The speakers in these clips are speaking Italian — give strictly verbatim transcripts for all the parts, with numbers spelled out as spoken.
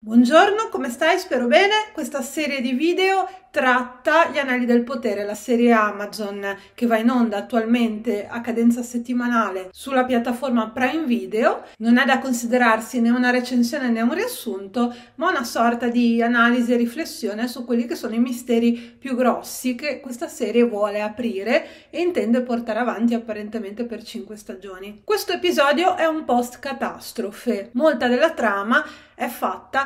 Buongiorno, come stai? Spero bene. Questa serie di video tratta Gli Anelli del Potere, la serie Amazon che va in onda attualmente a cadenza settimanale sulla piattaforma Prime Video. Non è da considerarsi né una recensione né un riassunto, ma una sorta di analisi e riflessione su quelli che sono i misteri più grossi che questa serie vuole aprire e intende portare avanti apparentemente per cinque stagioni. Questo episodio è un post catastrofe. Molta della trama è fatta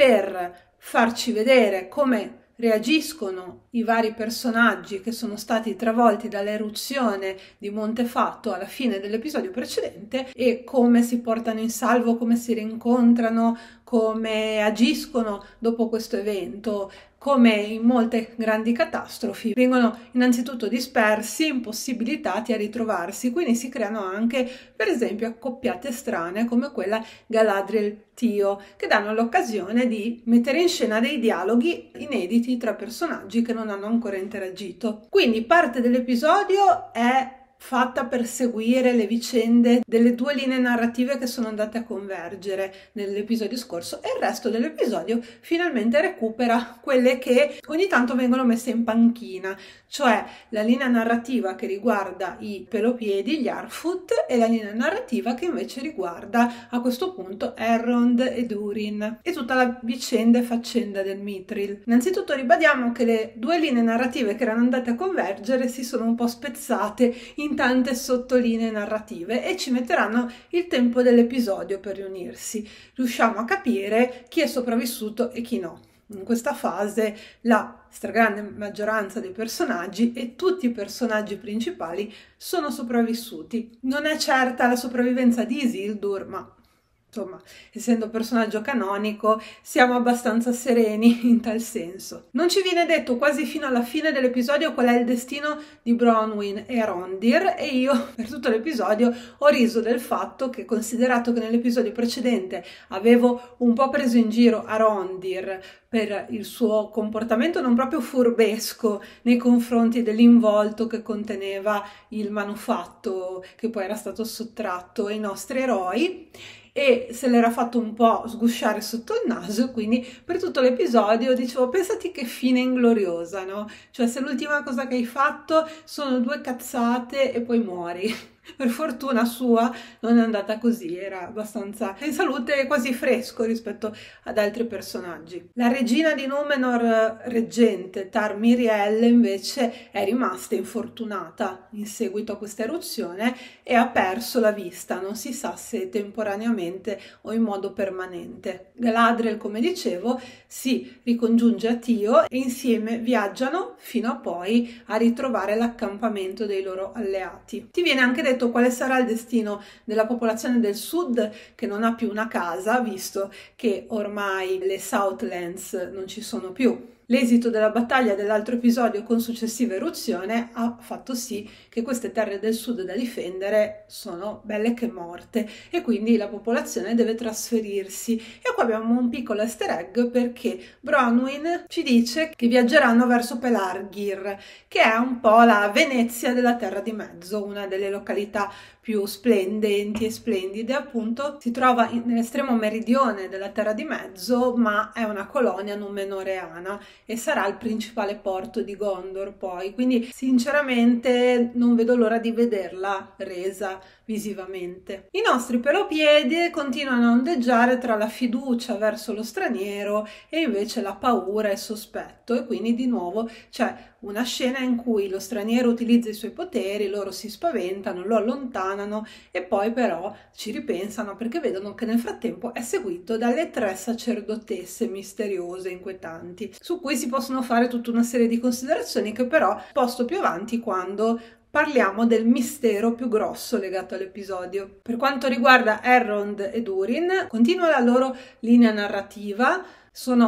per farci vedere come reagiscono i vari personaggi che sono stati travolti dall'eruzione di Montefatto alla fine dell'episodio precedente e come si portano in salvo, come si rincontrano, come agiscono dopo questo evento. Come in molte grandi catastrofi vengono innanzitutto dispersi, impossibilitati a ritrovarsi, quindi si creano anche per esempio accoppiate strane come quella Galadriel-Tio, che danno l'occasione di mettere in scena dei dialoghi inediti tra personaggi che non hanno ancora interagito. Quindi parte dell'episodio è fatta per seguire le vicende delle due linee narrative che sono andate a convergere nell'episodio scorso, e il resto dell'episodio finalmente recupera quelle che ogni tanto vengono messe in panchina, cioè la linea narrativa che riguarda i Pelopiedi, gli Harfoot, e la linea narrativa che invece riguarda a questo punto Elrond e Durin e tutta la vicenda e faccenda del Mithril. Innanzitutto ribadiamo che le due linee narrative che erano andate a convergere si sono un po' spezzate in tante sottolinee narrative e ci metteranno il tempo dell'episodio per riunirsi. Riusciamo a capire chi è sopravvissuto e chi no. In questa fase la stragrande maggioranza dei personaggi e tutti i personaggi principali sono sopravvissuti. Non è certa la sopravvivenza di Isildur, ma insomma, essendo personaggio canonico, siamo abbastanza sereni in tal senso. Non ci viene detto quasi fino alla fine dell'episodio qual è il destino di Bronwyn e Arondir, e io per tutto l'episodio ho riso del fatto che, considerato che nell'episodio precedente avevo un po' preso in giro Arondir per il suo comportamento non proprio furbesco nei confronti dell'involto che conteneva il manufatto che poi era stato sottratto ai nostri eroi, e se l'era fatto un po' sgusciare sotto il naso, quindi per tutto l'episodio dicevo: pensati che fine ingloriosa, no? Cioè, se l'ultima cosa che hai fatto sono due cazzate e poi muori. Per fortuna sua non è andata così, era abbastanza in salute e quasi fresco rispetto ad altri personaggi. La regina di Numenor reggente, Tar Miriel, invece è rimasta infortunata in seguito a questa eruzione e ha perso la vista, non si sa se temporaneamente o in modo permanente. Galadriel, come dicevo, si ricongiunge a Tio e insieme viaggiano fino a poi a ritrovare l'accampamento dei loro alleati. Ti viene anche detto quale sarà il destino della popolazione del sud che non ha più una casa, visto che ormai le Southlands non ci sono più. L'esito della battaglia dell'altro episodio con successiva eruzione ha fatto sì che queste terre del sud da difendere sono belle che morte e quindi la popolazione deve trasferirsi. E qua abbiamo un piccolo easter egg, perché Bronwyn ci dice che viaggeranno verso Pelargir, che è un po' la Venezia della Terra di Mezzo, una delle località più splendenti e splendide. Appunto si trova nell'estremo meridione della Terra di Mezzo, ma è una colonia numenoreana e sarà il principale porto di Gondor poi, quindi sinceramente non vedo l'ora di vederla resa visivamente. I nostri Pelopiedi continuano a ondeggiare tra la fiducia verso lo straniero e invece la paura e il sospetto, e quindi di nuovo c'è una scena in cui lo straniero utilizza i suoi poteri, loro si spaventano, lo allontanano e poi però ci ripensano perché vedono che nel frattempo è seguito dalle tre sacerdotesse misteriose, inquietanti, su cui si possono fare tutta una serie di considerazioni che però sposto più avanti quando parliamo del mistero più grosso legato all'episodio. Per quanto riguarda Elrond e Durin, continua la loro linea narrativa, sono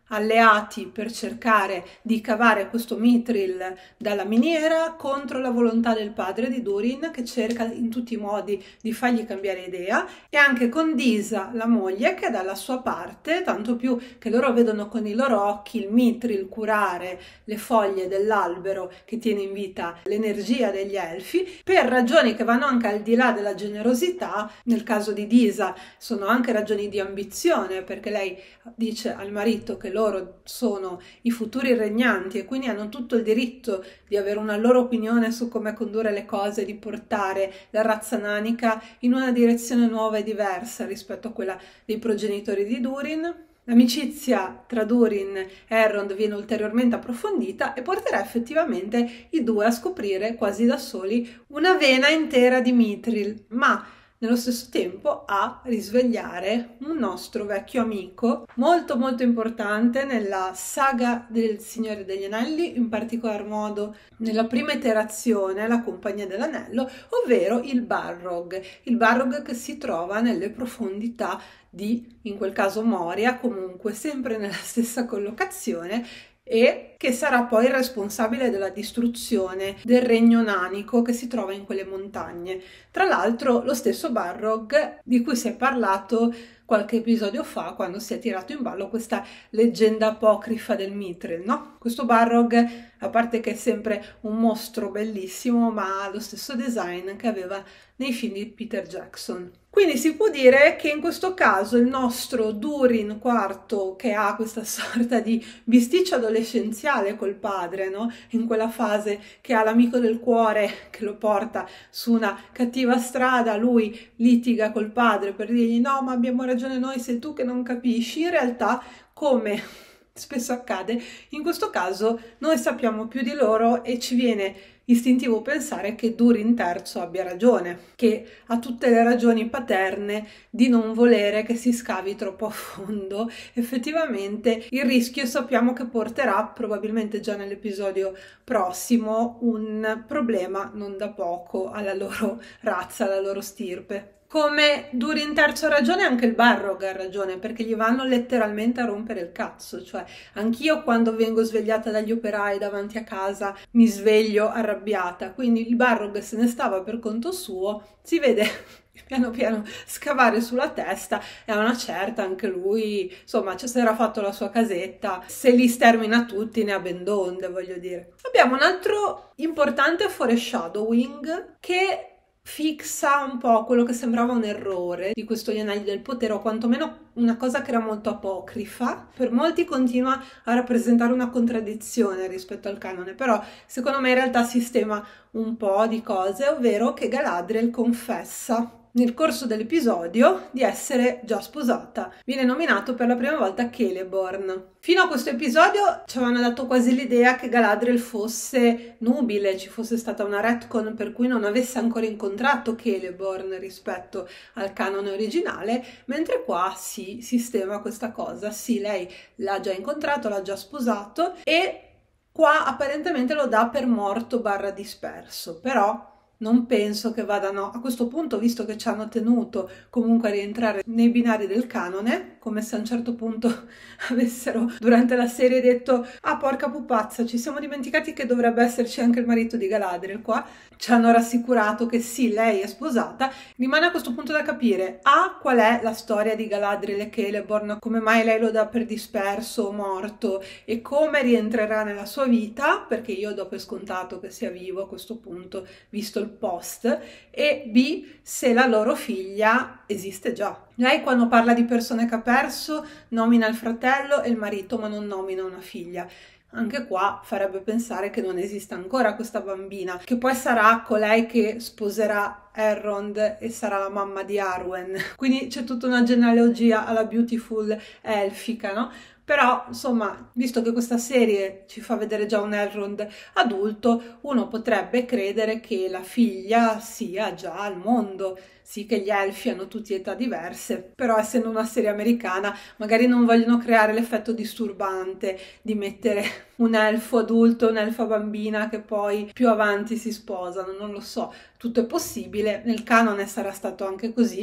alleati per cercare di cavare questo Mithril dalla miniera contro la volontà del padre di Durin, che cerca in tutti i modi di fargli cambiare idea, e anche con Disa, la moglie, che è dalla sua parte, tanto più che loro vedono con i loro occhi il Mithril curare le foglie dell'albero che tiene in vita l'energia degli elfi, per ragioni che vanno anche al di là della generosità. Nel caso di Disa sono anche ragioni di ambizione, perché lei dice al marito che loro sono i futuri regnanti e quindi hanno tutto il diritto di avere una loro opinione su come condurre le cose, di portare la razza nanica in una direzione nuova e diversa rispetto a quella dei progenitori di Durin. L'amicizia tra Durin e Elrond viene ulteriormente approfondita e porterà effettivamente i due a scoprire quasi da soli una vena intera di Mithril, ma nello stesso tempo a risvegliare un nostro vecchio amico molto molto importante nella saga del Signore degli Anelli, in particolar modo nella prima iterazione, la Compagnia dell'Anello, ovvero il Balrog, il Balrog che si trova nelle profondità di, in quel caso Moria, comunque sempre nella stessa collocazione, e che sarà poi il responsabile della distruzione del regno nanico che si trova in quelle montagne. Tra l'altro lo stesso Balrog di cui si è parlato qualche episodio fa, quando si è tirato in ballo questa leggenda apocrifa del Mithril, no? Questo Balrog, a parte che è sempre un mostro bellissimo, ma ha lo stesso design che aveva nei film di Peter Jackson. Quindi si può dire che in questo caso il nostro Durin quarto, che ha questa sorta di bisticcio adolescenziale col padre, no? In quella fase che ha l'amico del cuore che lo porta su una cattiva strada, lui litiga col padre per dirgli no, ma abbiamo ragione noi, sei tu che non capisci. In realtà, come spesso accade, in questo caso noi sappiamo più di loro e ci viene istintivo pensare che Durin terzo abbia ragione, che ha tutte le ragioni paterne di non volere che si scavi troppo a fondo. Effettivamente il rischio sappiamo che porterà, probabilmente già nell'episodio prossimo, un problema non da poco alla loro razza, alla loro stirpe. Come Durin terzo ha ragione, anche il Balrog ha ragione, perché gli vanno letteralmente a rompere il cazzo. Cioè, anch'io quando vengo svegliata dagli operai davanti a casa mi sveglio arrabbiata, quindi il Balrog se ne stava per conto suo, si vede piano piano scavare sulla testa, e a una certa anche lui, insomma, ci si era fatto la sua casetta, se li stermina tutti ne ha ben donde, voglio dire. Abbiamo un altro importante foreshadowing che fixa un po' quello che sembrava un errore di questo Gli Anelli del Potere, o quantomeno una cosa che era molto apocrifa. Per molti continua a rappresentare una contraddizione rispetto al canone, però secondo me in realtà sistema un po' di cose, ovvero che Galadriel confessa nel corso dell'episodio di essere già sposata. Viene nominato per la prima volta Celeborn. Fino a questo episodio ci avevano dato quasi l'idea che Galadriel fosse nubile, ci fosse stata una retcon per cui non avesse ancora incontrato Celeborn rispetto al canone originale, mentre qua si sistema questa cosa. Sì, lei l'ha già incontrato, l'ha già sposato, e qua apparentemente lo dà per morto barra disperso, però non penso che vadano a questo punto, visto che ci hanno tenuto comunque a rientrare nei binari del canone, come se a un certo punto avessero durante la serie detto ah, porca pupazza, ci siamo dimenticati che dovrebbe esserci anche il marito di Galadriel qua. Ci hanno rassicurato che sì, lei è sposata. Rimane a questo punto da capire a qual è la storia di Galadriel e Celeborn, come mai lei lo dà per disperso o morto e come rientrerà nella sua vita, perché io do per scontato che sia vivo a questo punto visto il post, e B, se la loro figlia esiste già. Lei quando parla di persone che ha perso nomina il fratello e il marito, ma non nomina una figlia. Anche qua farebbe pensare che non esista ancora questa bambina, che poi sarà colei che sposerà Elrond e sarà la mamma di Arwen. Quindi c'è tutta una genealogia alla Beautiful elfica, no? Però, insomma, visto che questa serie ci fa vedere già un Elrond adulto, uno potrebbe credere che la figlia sia già al mondo. Sì, che gli elfi hanno tutti età diverse, però essendo una serie americana magari non vogliono creare l'effetto disturbante di mettere un elfo adulto e un'elfa bambina che poi più avanti si sposano, non lo so, tutto è possibile, nel canone sarà stato anche così,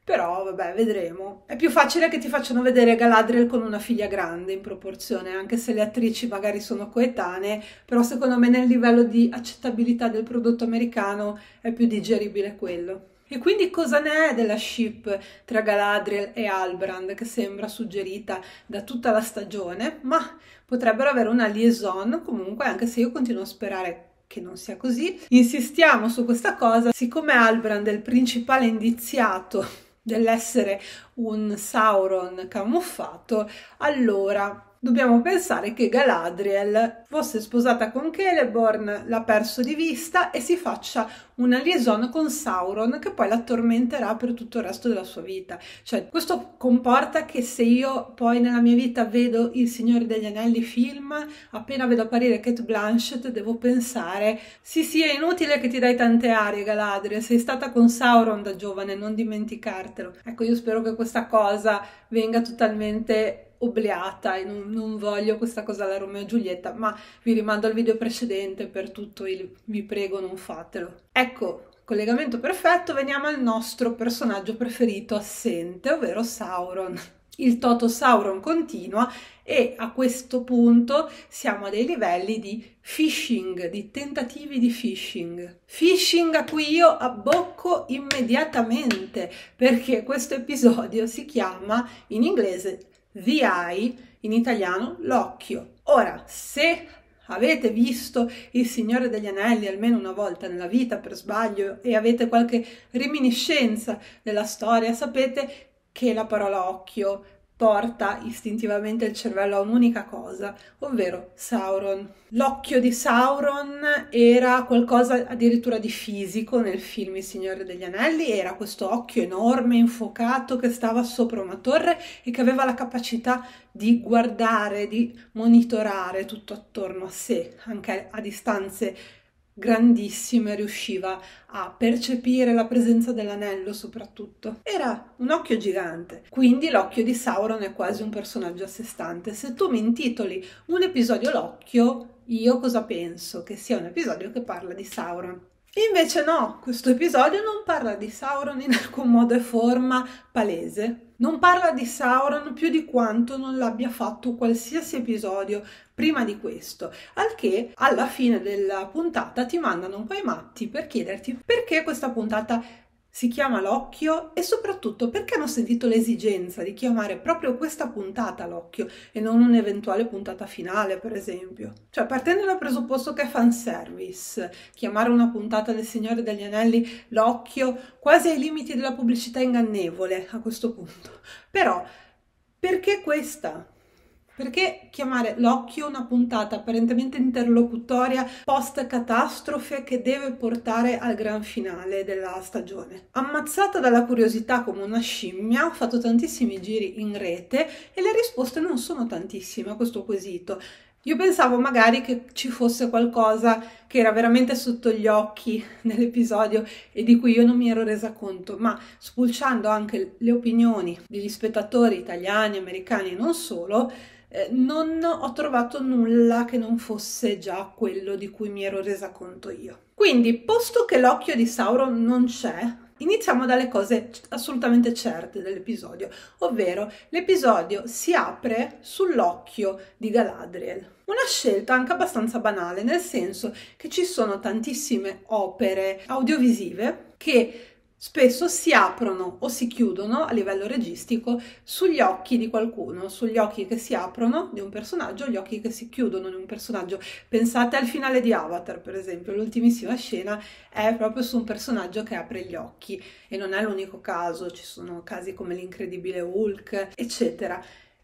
Però vabbè, vedremo. È più facile che ti facciano vedere Galadriel con una figlia grande in proporzione, anche se le attrici magari sono coetanee, però secondo me nel livello di accettabilità del prodotto americano è più digeribile quello. E quindi cosa ne è della ship tra Galadriel e Halbrand, che sembra suggerita da tutta la stagione? Ma potrebbero avere una liaison comunque, anche se io continuo a sperare che non sia così. Insistiamo su questa cosa, siccome Halbrand è il principale indiziato dell'essere un Sauron camuffato, allora dobbiamo pensare che Galadriel fosse sposata con Celeborn, l'ha perso di vista e si faccia una liaison con Sauron che poi la tormenterà per tutto il resto della sua vita. Cioè, questo comporta che se io poi nella mia vita vedo Il Signore degli Anelli film, appena vedo apparire Cate Blanchett devo pensare sì sì è inutile che ti dai tante arie Galadriel, sei stata con Sauron da giovane, non dimenticartelo. Ecco, io spero che questa cosa venga totalmente obliata e non, non voglio questa cosa alla Romeo e Giulietta, ma vi rimando al video precedente per tutto il vi prego non fatelo. Ecco, collegamento perfetto, veniamo al nostro personaggio preferito assente, ovvero Sauron. Il Toto Sauron continua e a questo punto siamo a dei livelli di phishing, di tentativi di phishing. Phishing a cui io abbocco immediatamente, perché questo episodio si chiama in inglese The Eye, in italiano l'occhio. Ora, se avete visto Il Signore degli Anelli almeno una volta nella vita per sbaglio e avete qualche reminiscenza della storia, sapete che la parola occhio porta istintivamente il cervello a un'unica cosa, ovvero Sauron. L'occhio di Sauron era qualcosa addirittura di fisico nel film Il Signore degli Anelli, era questo occhio enorme, infuocato, che stava sopra una torre e che aveva la capacità di guardare, di monitorare tutto attorno a sé, anche a distanze grandissime, riusciva a percepire la presenza dell'anello soprattutto. Era un occhio gigante, quindi l'occhio di Sauron è quasi un personaggio a sé stante. Se tu mi intitoli un episodio l'occhio, io cosa penso? Che sia un episodio che parla di Sauron. Invece no, questo episodio non parla di Sauron in alcun modo e forma palese. Non parla di Sauron più di quanto non l'abbia fatto qualsiasi episodio prima di questo, al che alla fine della puntata ti mandano un po' i matti per chiederti perché questa puntata si chiama L'Occhio e soprattutto perché hanno sentito l'esigenza di chiamare proprio questa puntata L'Occhio e non un'eventuale puntata finale, per esempio. Cioè, partendo dal presupposto che è fanservice, chiamare una puntata del Signore degli Anelli L'Occhio quasi ai limiti della pubblicità ingannevole a questo punto. Però, perché questa? Perché chiamare L'Occhio una puntata apparentemente interlocutoria post-catastrofe che deve portare al gran finale della stagione? Ammazzata dalla curiosità come una scimmia, ho fatto tantissimi giri in rete e le risposte non sono tantissime a questo quesito. Io pensavo magari che ci fosse qualcosa che era veramente sotto gli occhi nell'episodio e di cui io non mi ero resa conto, ma spulciando anche le opinioni degli spettatori italiani, americani e non solo, eh, non ho trovato nulla che non fosse già quello di cui mi ero resa conto io. Quindi, posto che l'occhio di Sauron non c'è, iniziamo dalle cose assolutamente certe dell'episodio, ovvero l'episodio si apre sull'occhio di Galadriel. Una scelta anche abbastanza banale, nel senso che ci sono tantissime opere audiovisive che spesso si aprono o si chiudono a livello registico sugli occhi di qualcuno, sugli occhi che si aprono di un personaggio, gli occhi che si chiudono di un personaggio. Pensate al finale di Avatar, per esempio, l'ultimissima scena è proprio su un personaggio che apre gli occhi e non è l'unico caso, ci sono casi come l'Incredibile Hulk, eccetera.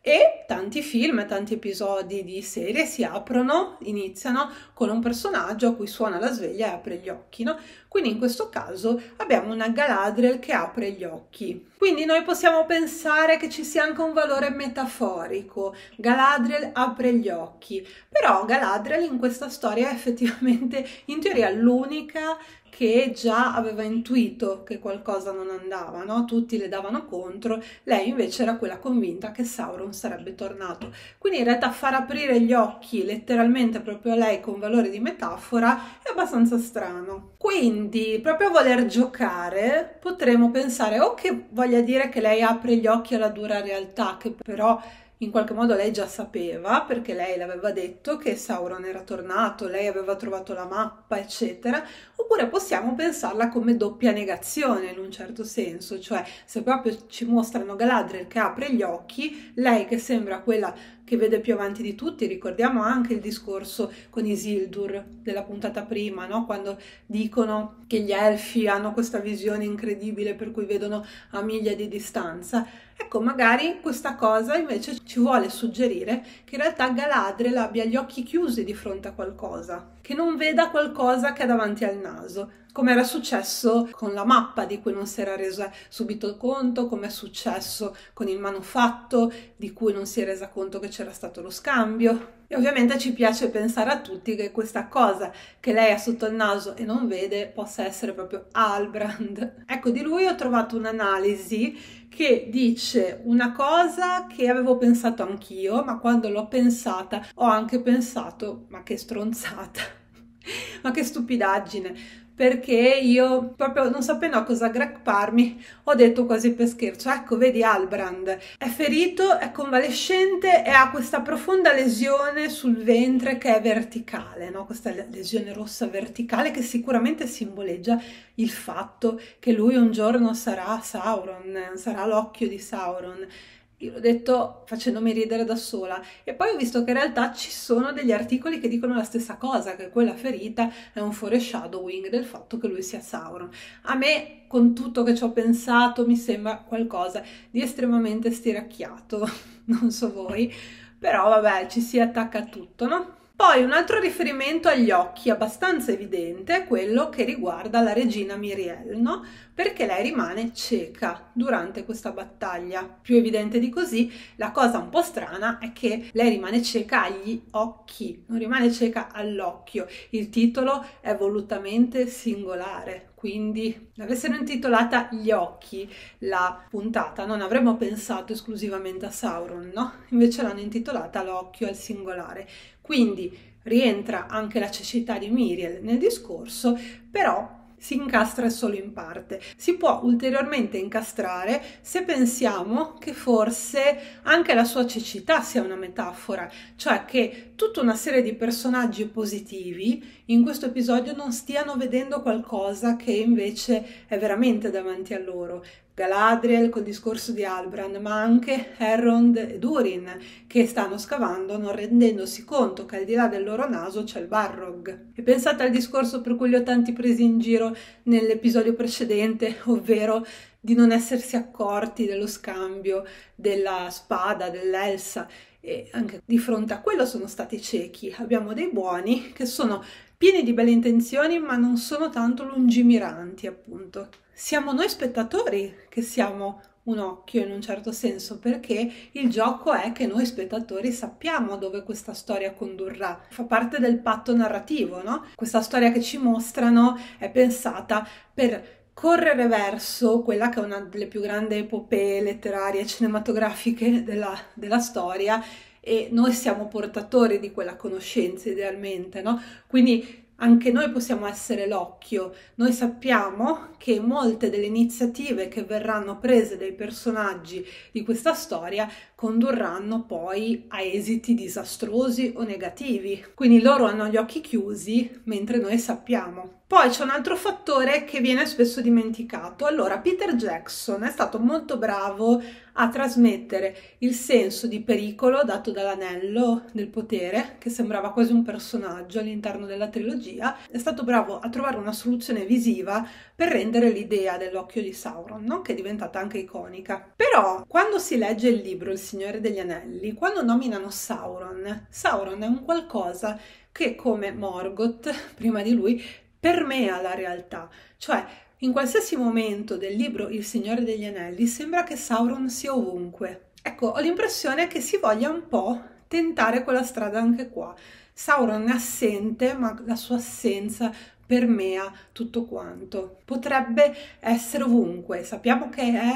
E tanti film, tanti episodi di serie si aprono, iniziano con un personaggio a cui suona la sveglia e apre gli occhi, no? Quindi in questo caso abbiamo una Galadriel che apre gli occhi. Quindi noi possiamo pensare che ci sia anche un valore metaforico. Galadriel apre gli occhi. Però Galadriel in questa storia è effettivamente in teoria l'unica che già aveva intuito che qualcosa non andava, no? Tutti le davano contro, lei invece era quella convinta che Sauron sarebbe tornato. Quindi in realtà far aprire gli occhi letteralmente proprio a lei con valore di metafora è abbastanza strano. Quindi quindi, proprio a voler giocare, potremmo pensare o che voglia dire che lei apre gli occhi alla dura realtà, che però in qualche modo lei già sapeva, perché lei le aveva detto che Sauron era tornato, lei aveva trovato la mappa, eccetera. Oppure possiamo pensarla come doppia negazione in un certo senso, cioè se proprio ci mostrano Galadriel che apre gli occhi, lei che sembra quella che vede più avanti di tutti. Ricordiamo anche il discorso con Isildur della puntata prima, no? Quando dicono che gli elfi hanno questa visione incredibile per cui vedono a miglia di distanza. Ecco, magari questa cosa invece ci vuole suggerire che in realtà Galadriel abbia gli occhi chiusi di fronte a qualcosa, che non veda qualcosa che ha davanti al naso, come era successo con la mappa di cui non si era resa subito conto, come è successo con il manufatto di cui non si è resa conto che c'era stato lo scambio. E ovviamente ci piace pensare a tutti che questa cosa che lei ha sotto il naso e non vede possa essere proprio Halbrand. Ecco, di lui ho trovato un'analisi che dice una cosa che avevo pensato anch'io, ma quando l'ho pensata ho anche pensato, ma che stronzata, ma che stupidaggine, perché io proprio non sapendo a cosa aggrapparmi ho detto quasi per scherzo, ecco vedi Halbrand è ferito, è convalescente e ha questa profonda lesione sul ventre che è verticale, no? Questa lesione rossa verticale che sicuramente simboleggia il fatto che lui un giorno sarà Sauron, sarà l'occhio di Sauron. Io l'ho detto facendomi ridere da sola e poi ho visto che in realtà ci sono degli articoli che dicono la stessa cosa, che quella ferita è un foreshadowing del fatto che lui sia Sauron. A me, con tutto che ci ho pensato, mi sembra qualcosa di estremamente stiracchiato, non so voi, però vabbè, ci si attacca a tutto, no? Poi un altro riferimento agli occhi abbastanza evidente è quello che riguarda la regina Miriel, no? Perché lei rimane cieca durante questa battaglia. Più evidente di così, la cosa un po' strana è che lei rimane cieca agli occhi, non rimane cieca all'occhio. Il titolo è volutamente singolare, quindi l'avessero intitolata Gli occhi la puntata non avremmo pensato esclusivamente a Sauron, no? Invece l'hanno intitolata L'occhio al singolare. Quindi rientra anche la cecità di Miriel nel discorso, però si incastra solo in parte. Si può ulteriormente incastrare se pensiamo che forse anche la sua cecità sia una metafora, cioè che tutta una serie di personaggi positivi in questo episodio non stiano vedendo qualcosa che invece è veramente davanti a loro. Galadriel col discorso di Halbrand, ma anche Elrond e Durin che stanno scavando non rendendosi conto che al di là del loro naso c'è il Balrog. E pensate al discorso per cui li ho tanti presi in giro nell'episodio precedente, ovvero di non essersi accorti dello scambio della spada dell'Elsa, e anche di fronte a quello sono stati ciechi. Abbiamo dei buoni che sono pieni di belle intenzioni ma non sono tanto lungimiranti, appunto. Siamo noi spettatori che siamo un occhio in un certo senso, perché il gioco è che noi spettatori sappiamo dove questa storia condurrà, fa parte del patto narrativo, no? Questa storia che ci mostrano è pensata per correre verso quella che è una delle più grandi epopee letterarie e cinematografiche della, della storia, e noi siamo portatori di quella conoscenza idealmente, no? Quindi anche noi possiamo essere l'occhio. Noi sappiamo che molte delle iniziative che verranno prese dai personaggi di questa storia condurranno poi a esiti disastrosi o negativi. Quindi loro hanno gli occhi chiusi mentre noi sappiamo. Poi c'è un altro fattore che viene spesso dimenticato. Allora, Peter Jackson è stato molto bravo a trasmettere il senso di pericolo dato dall'anello del potere, che sembrava quasi un personaggio all'interno della trilogia. È stato bravo a trovare una soluzione visiva per rendere l'idea dell'occhio di Sauron, no? Che è diventata anche iconica. Però, quando si legge il libro Il Signore degli Anelli, quando nominano Sauron, Sauron è un qualcosa che, come Morgoth, prima di lui, permea la realtà, cioè in qualsiasi momento del libro Il Signore degli Anelli sembra che Sauron sia ovunque. Ecco, ho l'impressione che si voglia un po' tentare quella strada anche qua. Sauron è assente, ma la sua assenza permea tutto quanto. Potrebbe essere ovunque. Sappiamo che è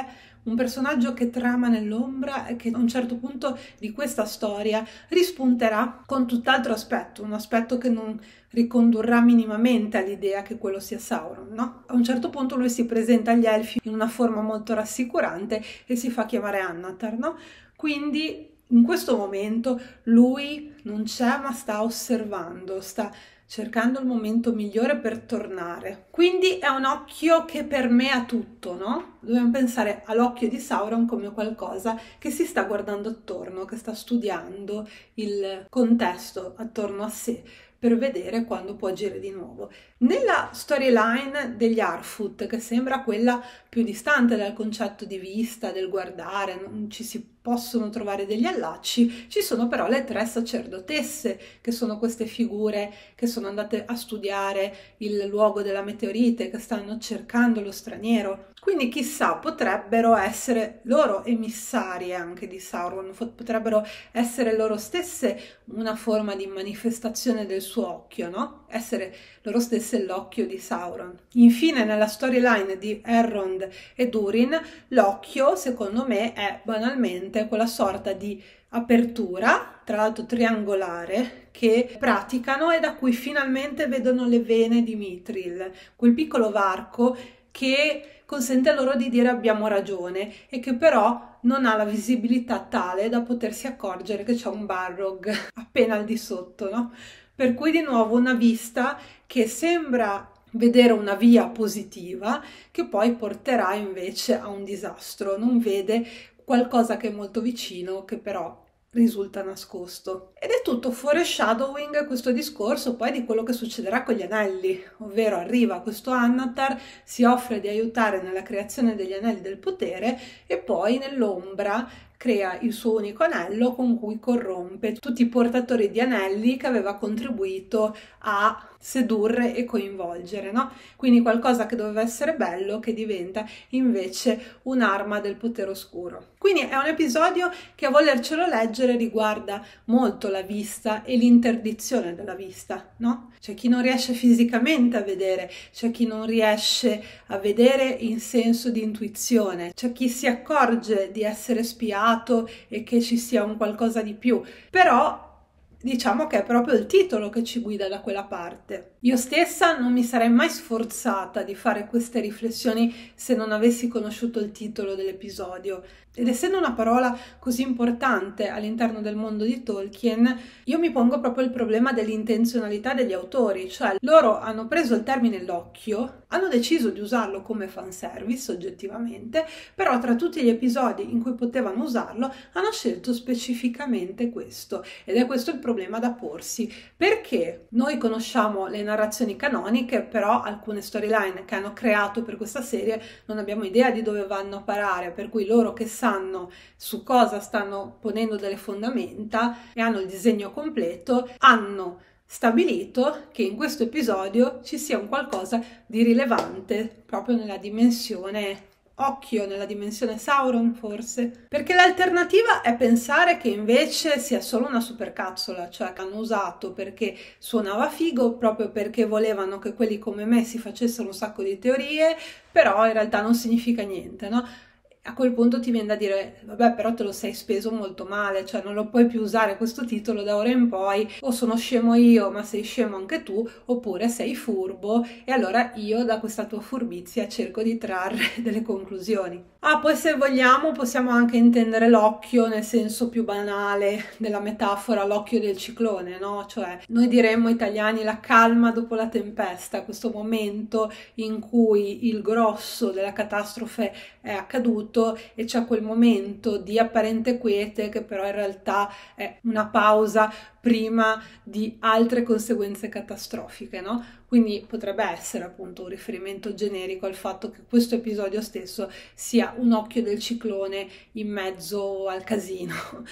un personaggio che trama nell'ombra e che a un certo punto di questa storia rispunterà con tutt'altro aspetto, un aspetto che non ricondurrà minimamente all'idea che quello sia Sauron, no? A un certo punto lui si presenta agli Elfi in una forma molto rassicurante e si fa chiamare Annatar, no? Quindi in questo momento lui non c'è, ma sta osservando, sta cercando il momento migliore per tornare. Quindi è un occhio che permea tutto, no? Dobbiamo pensare all'occhio di Sauron come qualcosa che si sta guardando attorno, che sta studiando il contesto attorno a sé per vedere quando può agire di nuovo. Nella storyline degli Harfoot, che sembra quella più distante dal concetto di vista, del guardare, non ci si possono trovare degli allacci, ci sono però le tre sacerdotesse, che sono queste figure che sono andate a studiare il luogo della meteorite, che stanno cercando lo straniero. Quindi chissà, potrebbero essere loro emissarie anche di Sauron, potrebbero essere loro stesse una forma di manifestazione del suo occhio, no? Essere loro stesse l'occhio di Sauron. Infine, nella storyline di Elrond e Durin, l'occhio, secondo me, è banalmente quella sorta di apertura, tra l'altro triangolare, che praticano e da cui finalmente vedono le vene di Mithril, quel piccolo varco che consente loro di dire abbiamo ragione e che però non ha la visibilità tale da potersi accorgere che c'è un Balrog appena al di sotto, no? Per cui di nuovo una vista che sembra vedere una via positiva che poi porterà invece a un disastro, non vede qualcosa che è molto vicino che però risulta nascosto. Ed è tutto foreshadowing questo discorso poi di quello che succederà con gli anelli, ovvero arriva questo Annatar, si offre di aiutare nella creazione degli anelli del potere e poi nell'ombra crea il suo unico anello con cui corrompe tutti i portatori di anelli che aveva contribuito a sedurre e coinvolgere, no? Quindi qualcosa che doveva essere bello che diventa invece un'arma del potere oscuro. Quindi è un episodio che a volercelo leggere riguarda molto la vista e l'interdizione della vista, no? C'è chi non riesce fisicamente a vedere, c'è chi non riesce a vedere in senso di intuizione, c'è chi si accorge di essere spiato e che ci sia un qualcosa di più, però diciamo che è proprio il titolo che ci guida da quella parte. Io stessa non mi sarei mai sforzata di fare queste riflessioni se non avessi conosciuto il titolo dell'episodio. Ed essendo una parola così importante all'interno del mondo di Tolkien, io mi pongo proprio il problema dell'intenzionalità degli autori, cioè loro hanno preso il termine l'occhio, hanno deciso di usarlo come fanservice oggettivamente, però tra tutti gli episodi in cui potevano usarlo hanno scelto specificamente questo. Ed è questo il problema da porsi, perché noi conosciamo le narrazioni canoniche, però alcune storyline che hanno creato per questa serie non abbiamo idea di dove vanno a parare, per cui loro che sanno su cosa stanno ponendo delle fondamenta e hanno il disegno completo, hanno stabilito che in questo episodio ci sia un qualcosa di rilevante proprio nella dimensione occhio, nella dimensione Sauron forse, perché l'alternativa è pensare che invece sia solo una supercazzola, cioè che hanno usato perché suonava figo, proprio perché volevano che quelli come me si facessero un sacco di teorie, però in realtà non significa niente, no? A quel punto ti viene da dire, vabbè, però te lo sei speso molto male, cioè non lo puoi più usare questo titolo da ora in poi, o sono scemo io, ma sei scemo anche tu, oppure sei furbo, e allora io da questa tua furbizia cerco di trarre delle conclusioni. Ah, poi se vogliamo possiamo anche intendere l'occhio nel senso più banale della metafora, l'occhio del ciclone, no? Cioè, noi diremmo italiani la calma dopo la tempesta, questo momento in cui il grosso della catastrofe è accaduto e c'è quel momento di apparente quiete che però in realtà è una pausa prima di altre conseguenze catastrofiche, no? Quindi potrebbe essere appunto un riferimento generico al fatto che questo episodio stesso sia un occhio del ciclone in mezzo al casino.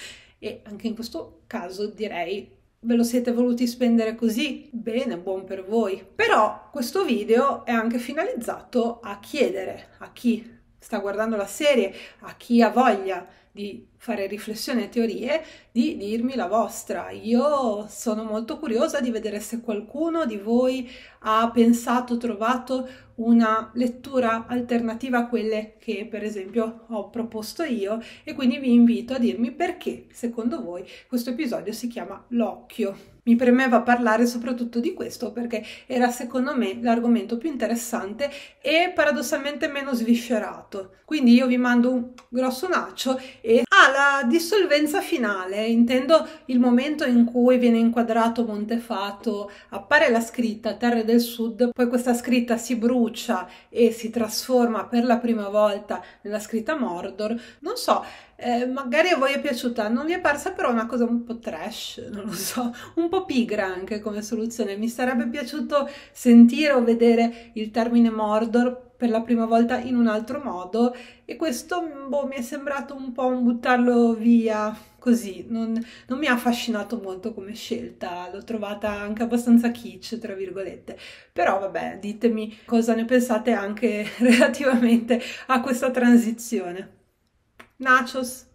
E anche in questo caso direi, ve lo siete voluti spendere così? Bene, buon per voi. Però questo video è anche finalizzato a chiedere a chi sta guardando la serie, a chi ha voglia di fare riflessioni e teorie, di dirmi la vostra. Io sono molto curiosa di vedere se qualcuno di voi ha pensato, trovato una lettura alternativa a quelle che per esempio ho proposto io, e quindi vi invito a dirmi perché secondo voi questo episodio si chiama L'occhio. Mi premeva parlare soprattutto di questo perché era secondo me l'argomento più interessante e paradossalmente meno sviscerato. Quindi io vi mando un grosso nacio e ah, la dissolvenza finale, intendo il momento in cui viene inquadrato Montefato, appare la scritta Terre del Sud, poi questa scritta si brucia e si trasforma per la prima volta nella scritta Mordor. Non so, eh, magari a voi è piaciuta, non vi è parsa però una cosa un po' trash, non lo so, un po' pigra anche come soluzione. Mi sarebbe piaciuto sentire o vedere il termine Mordor per la prima volta in un altro modo, e questo boh, mi è sembrato un po' un buttarlo via così, non, non mi ha affascinato molto come scelta, l'ho trovata anche abbastanza kitsch tra virgolette, però vabbè, ditemi cosa ne pensate anche relativamente a questa transizione. Nachos!